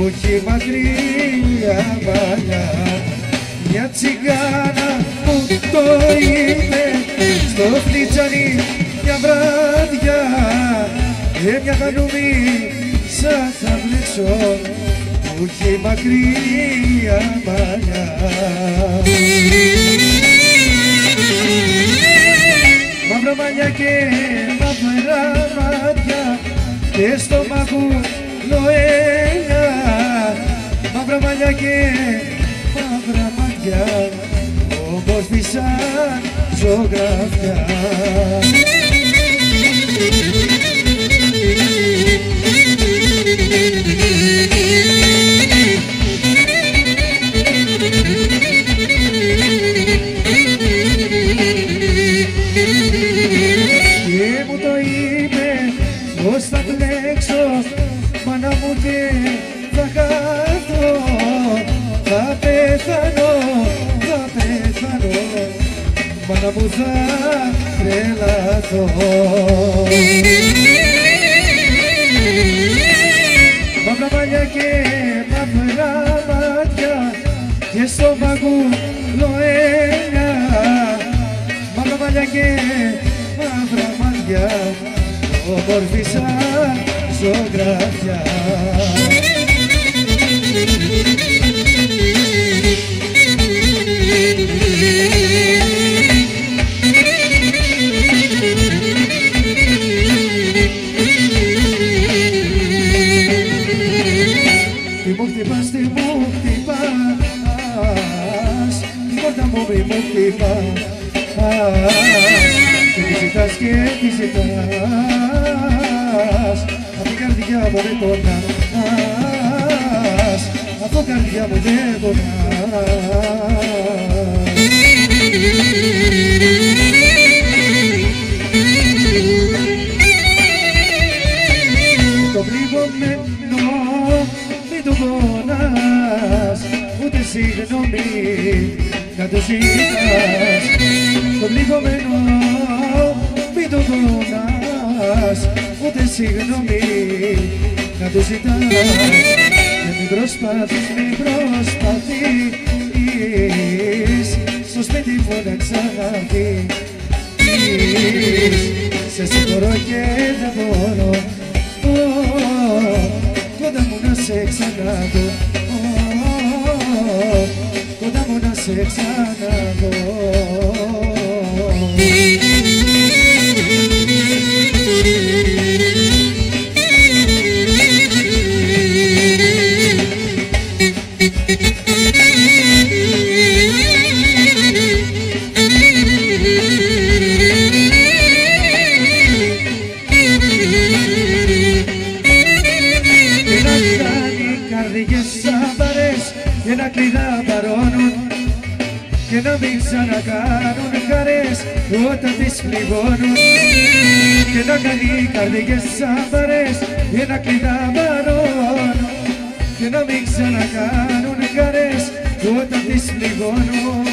έχει μακριά παλιά. Μια τσιγάρα μου το είπε στο φλιτζάνι μια βράδια, μια χανούμη σαν θα βλέξω που έχει μακριά παλιά. Μαύρα μαλλιά και μαύρα μάτια και στο μαγουλοέλια, μαύρα μαλλιά και μαύρα μάτια όμορφη σαν ζωγραφιά. Και μου το είπε πως θα κλέξω, μάνα μου, και θα χαθώ, θα πεθάνω, θα πεθάνω, μάνα μου, θα τρελαθώ. Μαύρα μαλλιά και μαύρα μάτια και στο μαγουλοέλια, μαύρα μαλλιά και μαύρα μάτια όμορφη σαν ζωγραφιά. Τι μου χτυπάς, τι μου χτυπάς, την πόρτα μου μη μου χτυπάς, και τη ζητάς και τη ζητάς, απ' την καρδιά μου δεν πονάς, από καρδιά μου δεν πονάς. Το πληγωμένο μην το πονάς, ούτε συγγνώμη να το ζητάς. Το πληγωμένο μην το πονάς, ούτε συγγνώμη να το ζητάς. Και μην προσπαθείς, μην προσπαθείς στο σπίτι μου να ξαναδείς. Σε συγχωρώ και δεν μπορώ κοντά μου να σε ξαναδώ, κοντά μου να σε ξαναδώ. Και να κλειδά παρώνουν και να μην ξανακάνουν χαρές όταν τις πληγώνουν. Και να κάνει καρδιές σαμπαρές και να κλειδά παρώνουν και να μην ξανακάνουν χαρές όταν τις πληγώνουν.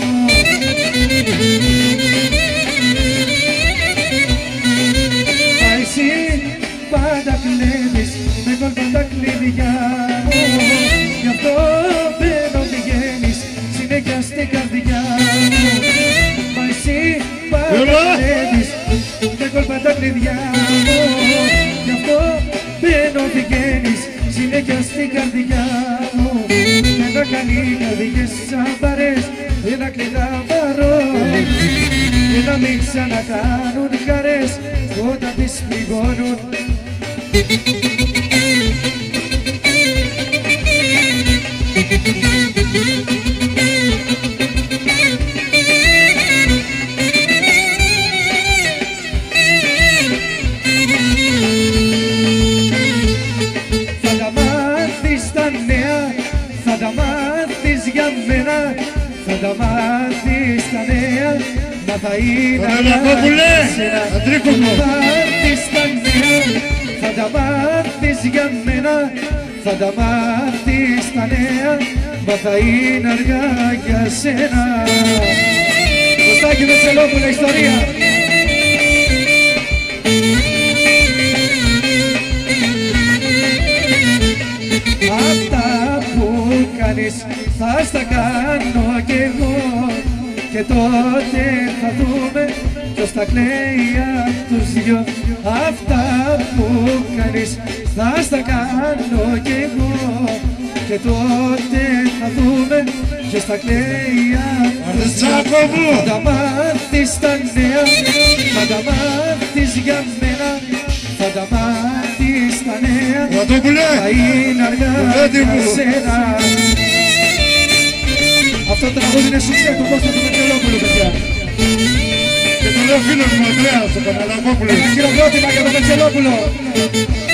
Μα εσύ πάντα κλέβεις με κόλπα τα κλειδιά μου, γι' αυτό μπαίνω πηγαίνεις συνέχεια στην καρδιά μου. Μα εσύ πάντα κλέβεις με κόλπα τα κλειδιά μου, γι' αυτό μπαίνω πηγαίνεις συνέχεια στην καρδιά μου. Και να κάνει καρδιές σαμπαρές και να κλειδά παρών και να μην ξανακάνουν χαρές όταν τις πληγώνουν. Θα τα μάθεις τα νέα, θα τα μάθεις για μένα, θα τα μάθεις τα νέα, μα θα είναι αγάπησένα. Θα μάθεις τα νέα, θα τα μάθεις για μένα, θα τα μάθεις τα νέα, μα θα είναι αργά για σένα. Κωστάκη Βετσελόπουλε, ιστορία. Up. κάνεις θα στα κάνω κι εγώ. Και τότε θα δούμε ποιος θα κλαίει απ' τους δυο. Αυτά που κάνεις θα στα κάνω κι εγώ. Και τότε θα δούμε ποιος θα κλαίει απ' τους δυο. Θα τα μάθεις τα νέα, θα τα μάθεις για μένα. Θα τα μάθεις τα νέα, θα είναι αργά για σένα. Αυτό το τραγούδι είναι σουξέ του Κώστα του Μετσελόπουλου, παιδιά. Και το λέω φίλος μου Ανδρέας, ο Καναλακόπουλος. Ένα χειροκρότημα για τον Μετσελόπουλο.